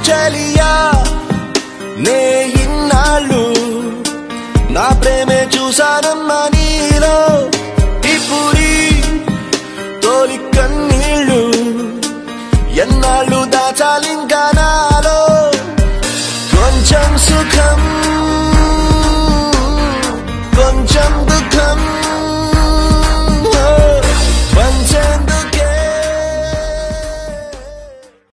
చెలియా నే ఇన్నాళ్ళు నా ప్రేమే చూసానమ్మా నీలో ఇప్పుడీ తోలి కన్నీళ్ళు ఎన్నాళ్ళు దాచాలింకా నా